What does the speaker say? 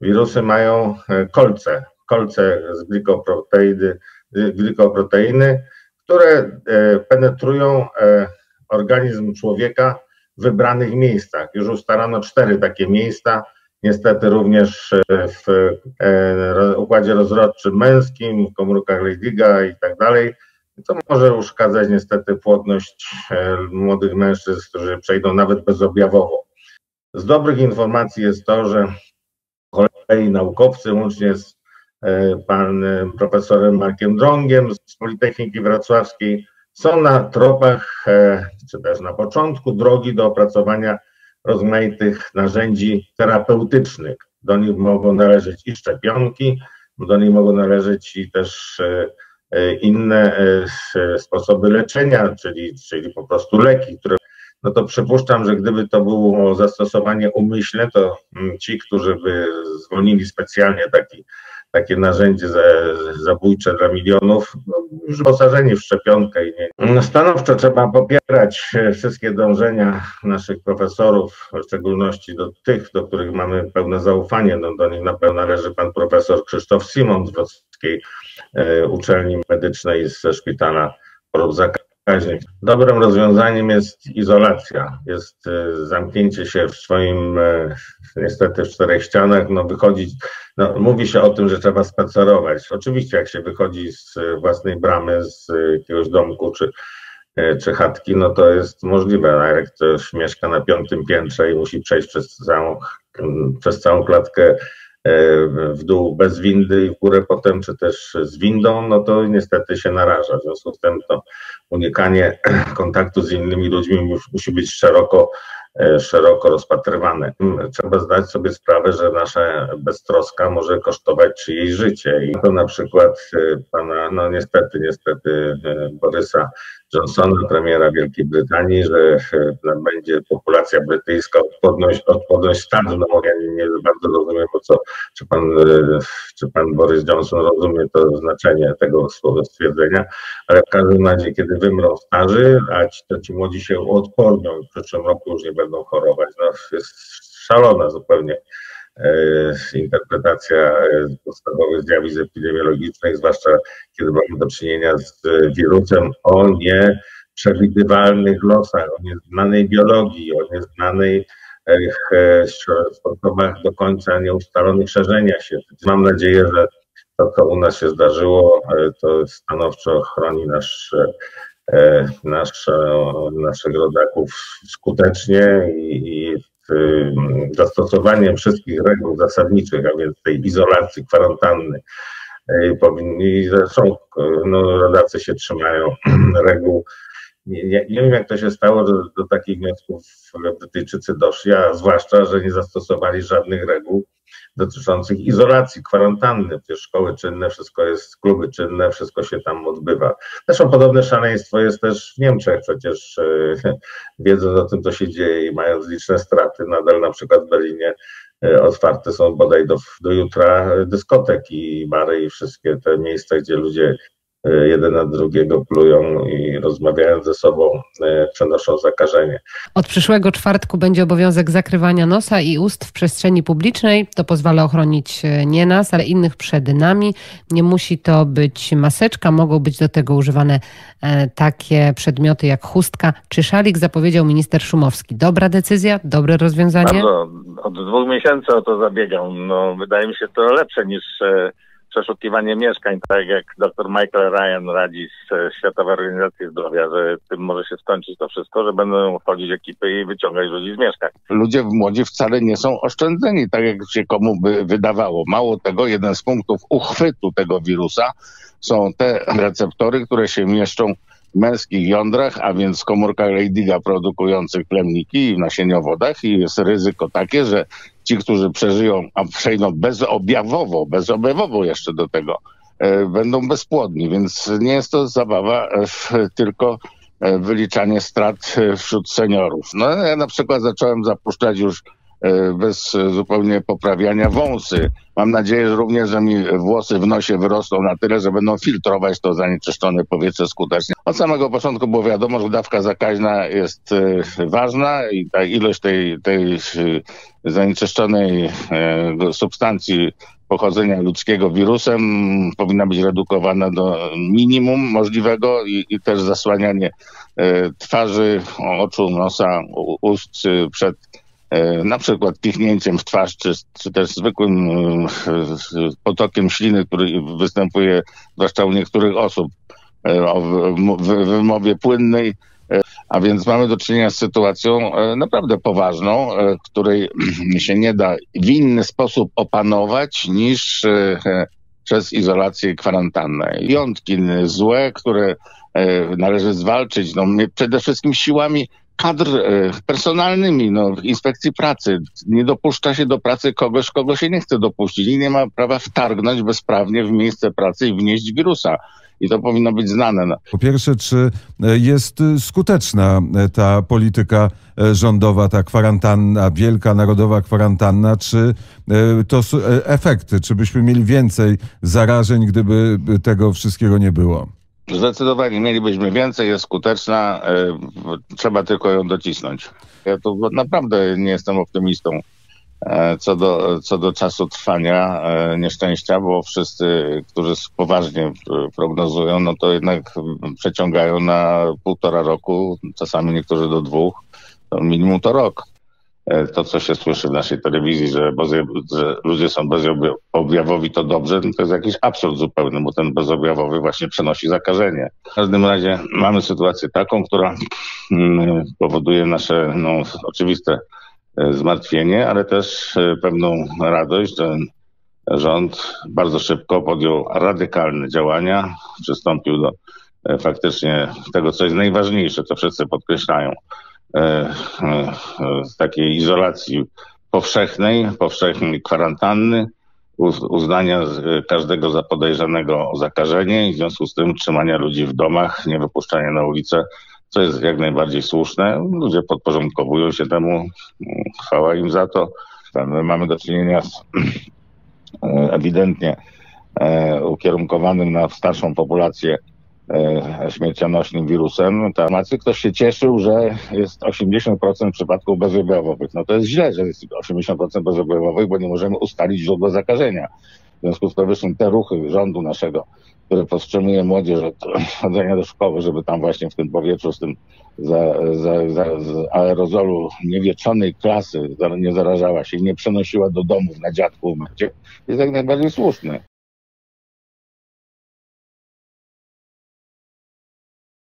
wirusy mają kolce z glikoproteiny, które penetrują organizm człowieka w wybranych miejscach. Już ustalano 4 takie miejsca, niestety również w układzie rozrodczym męskim, w komórkach Leydiga i tak dalej, co może uszkadzać niestety płodność młodych mężczyzn, którzy przejdą nawet bezobjawowo. Z dobrych informacji jest to, że kolei naukowcy, łącznie z panem profesorem Markiem Drągiem z Politechniki Wrocławskiej, są na tropach, czy też na początku drogi do opracowania rozmaitych narzędzi terapeutycznych. Do nich mogą należeć i szczepionki, do nich mogą należeć i też inne sposoby leczenia, czyli po prostu leki, które, no to przypuszczam, że gdyby to było zastosowanie umyślne, to ci, którzy by zwolnili specjalnie takie narzędzie zabójcze dla milionów, już wyposażeni w szczepionkę. Stanowczo trzeba popierać wszystkie dążenia naszych profesorów, w szczególności do tych, do których mamy pełne zaufanie. No, do nich na pewno należy pan profesor Krzysztof Simon z Wrocławskiej Uczelni Medycznej ze Szpitala Chorób Zakaźnych. Dobrym rozwiązaniem jest izolacja, jest zamknięcie się w swoim, niestety w 4 ścianach, mówi się o tym, że trzeba spacerować. Oczywiście jak się wychodzi z własnej bramy, z jakiegoś domku czy chatki, no to jest możliwe, a jak ktoś mieszka na 5. piętrze i musi przejść przez całą klatkę w dół bez windy i w górę potem, czy też z windą, no to niestety się naraża. W związku z tym to unikanie kontaktu z innymi ludźmi musi być szeroko rozpatrywane. Trzeba zdać sobie sprawę, że nasza beztroska może kosztować czyjeś życie. I to na przykład pana, no niestety Borysa Johnsona, premiera Wielkiej Brytanii, że będzie populacja brytyjska odporność stanu. No ja nie bardzo rozumiem, czy pan Boris Johnson rozumie to znaczenie tego stwierdzenia, ale w każdym razie, kiedy wymrą starzy, a ci młodzi się uodpornią i w przyszłym roku już nie będą chorować. No, jest szalona zupełnie interpretacja podstawowych zjawisk epidemiologicznych, zwłaszcza kiedy mamy do czynienia z wirusem o nieprzewidywalnych losach, o nieznanej biologii, o nieznanej sposobach do końca nieustalonych szerzenia się. Mam nadzieję, że to, co u nas się zdarzyło, to stanowczo chroni naszych rodaków skutecznie i zastosowaniem wszystkich reguł zasadniczych, a więc tej izolacji, kwarantanny, zresztą rodacy się trzymają reguł. Nie wiem, jak to się stało, że do takich wniosków Brytyjczycy doszli, a zwłaszcza, że nie zastosowali żadnych reguł dotyczących izolacji, kwarantanny. Przecież szkoły czynne, wszystko jest, kluby czynne, wszystko się tam odbywa. Zresztą podobne szaleństwo jest też w Niemczech. Przecież wiedząc o tym, co się dzieje i mając liczne straty, nadal na przykład w Berlinie otwarte są bodaj do jutra dyskoteki i bary i wszystkie te miejsca, gdzie ludzie jeden na drugiego plują i rozmawiając ze sobą przenoszą zakażenie. Od przyszłego czwartku będzie obowiązek zakrywania nosa i ust w przestrzeni publicznej. To pozwala ochronić nie nas, ale innych przed nami. Nie musi to być maseczka, mogą być do tego używane takie przedmioty jak chustka czy szalik, zapowiedział minister Szumowski. Dobra decyzja, dobre rozwiązanie? Bardzo. Od 2 miesięcy o to zabiegam. Wydaje mi się to lepsze niż przeszukiwanie mieszkań, tak jak dr Michael Ryan radzi z Światowej Organizacji Zdrowia, że tym może się skończyć to wszystko, że będą wchodzić ekipy i wyciągać ludzi z mieszkań. Ludzie młodzi wcale nie są oszczędzeni, tak jak się komu by wydawało. Mało tego, jeden z punktów uchwytu tego wirusa są te receptory, które się mieszczą w męskich jądrach, a więc w komórkach Leydiga produkujących plemniki i w nasieniowodach, i jest ryzyko takie, że ci, którzy przeżyją, a przejdą bezobjawowo jeszcze do tego, będą bezpłodni, więc nie jest to zabawa, tylko wyliczanie strat wśród seniorów. Ja na przykład zacząłem zapuszczać już bez zupełnie poprawiania wąsy. Mam nadzieję że również, że mi włosy w nosie wyrosną na tyle, że będą filtrować to zanieczyszczone powietrze skutecznie. Od samego początku było wiadomo, że dawka zakaźna jest ważna i ta ilość tej zanieczyszczonej substancji pochodzenia ludzkiego wirusem powinna być redukowana do minimum możliwego i też zasłanianie twarzy, oczu, nosa, ust przed na przykład kichnięciem w twarz, czy też zwykłym potokiem śliny, który występuje zwłaszcza u niektórych osób w wymowie płynnej. A więc mamy do czynienia z sytuacją naprawdę poważną, której się nie da w inny sposób opanować niż przez izolację i kwarantannę. Wyjątki złe, które należy zwalczyć przede wszystkim siłami kadr personalnymi, w inspekcji pracy. Nie dopuszcza się do pracy kogoś, kogo się nie chce dopuścić i nie ma prawa wtargnąć bezprawnie w miejsce pracy i wnieść wirusa. I to powinno być znane. Po pierwsze, czy jest skuteczna ta polityka rządowa, ta kwarantanna, wielka narodowa kwarantanna, czy to są efekty? Czy byśmy mieli więcej zarażeń, gdyby tego wszystkiego nie było? Zdecydowanie mielibyśmy więcej, jest skuteczna, trzeba tylko ją docisnąć. Ja tu naprawdę nie jestem optymistą co do czasu trwania nieszczęścia, bo wszyscy, którzy poważnie prognozują, to jednak przeciągają na 1,5 roku, czasami niektórzy do 2, to minimum to rok. To, co się słyszy w naszej telewizji, że ludzie są bezobjawowi, to dobrze, to jest jakiś absurd zupełny, bo ten bezobjawowy właśnie przenosi zakażenie. W każdym razie mamy sytuację taką, która powoduje nasze oczywiste zmartwienie, ale też pewną radość, że rząd bardzo szybko podjął radykalne działania, przystąpił do faktycznie tego, co jest najważniejsze, co wszyscy podkreślają, z takiej izolacji powszechnej kwarantanny, uznania każdego za podejrzanego o zakażenie i w związku z tym trzymania ludzi w domach, nie wypuszczania na ulicę, co jest jak najbardziej słuszne. Ludzie podporządkowują się temu, chwała im za to. My mamy do czynienia z ewidentnie ukierunkowanym na starszą populację śmiercionośnym wirusem. Ktoś się cieszył, że jest 80% przypadków bezobjawowych. To jest źle, że jest 80% bezobjawowych, bo nie możemy ustalić źródła zakażenia. W związku z powyższym te ruchy rządu naszego, które powstrzymuje młodzież od chodzenia do szkoły, żeby tam właśnie w tym powietrzu, z tym z aerozolu niewieczonej klasy nie zarażała się i nie przenosiła do domów na dziadków, jest jak najbardziej słuszny.